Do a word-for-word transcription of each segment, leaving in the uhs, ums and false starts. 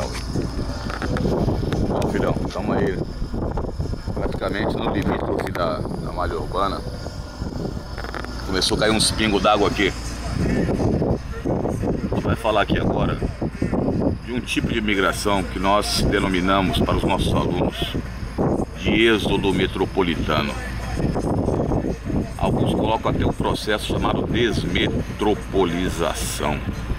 céu. Ó, filhão, estamos aí praticamente no limite da, da malha urbana. Começou a cair uns pingos d'água aqui. A gente vai falar aqui agora de um tipo de migração que nós denominamos para os nossos alunos de êxodo metropolitano. Alguns colocam até um processo chamado desmetropolização.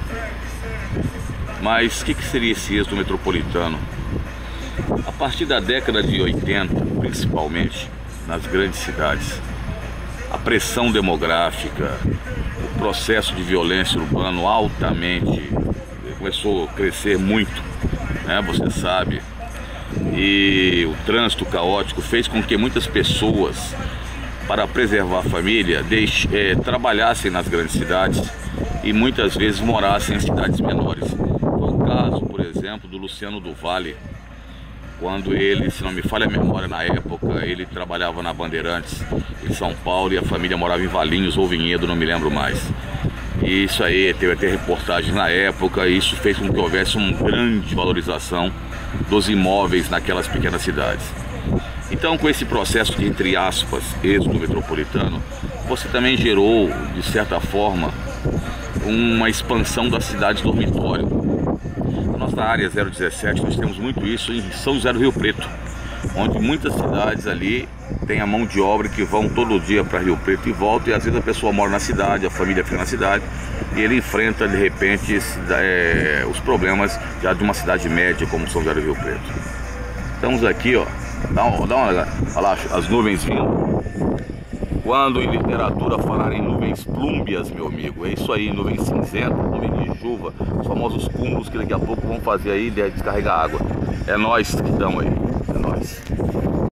Mas o que, que seria esse êxodo metropolitano? A partir da década de oitenta, principalmente nas grandes cidades, a pressão demográfica, o processo de violência urbana altamente começou a crescer muito, né? Você sabe, e o trânsito caótico fez com que muitas pessoas, para preservar a família, deixe, é, trabalhassem nas grandes cidades e muitas vezes morassem em cidades menores. Foi o caso, por exemplo, do Luciano do Vale, quando ele, se não me falha a memória, na época, ele trabalhava na Bandeirantes, em São Paulo, e a família morava em Valinhos ou Vinhedo, não me lembro mais. E isso aí, teve até reportagem na época, e isso fez com que houvesse uma grande valorização dos imóveis naquelas pequenas cidades. Então, com esse processo de, entre aspas, êxodo metropolitano, você também gerou, de certa forma, uma expansão das cidades dormitório. Na nossa área zero dezessete, nós temos muito isso em São José do Rio Preto, onde muitas cidades ali têm a mão de obra que vão todo dia para Rio Preto e voltam, e às vezes a pessoa mora na cidade, a família fica na cidade, e ele enfrenta, de repente, é, os problemas já de uma cidade média como São José do Rio Preto. Estamos aqui, ó. Dá uma, dá uma olha lá, as nuvens vindo. Quando em literatura falar em nuvens plúmbias, meu amigo, é isso aí, nuvens cinzentas, nuvens de chuva, os famosos cúmulos que daqui a pouco vão fazer aí de descarregar água. É nós que estamos aí, é nós.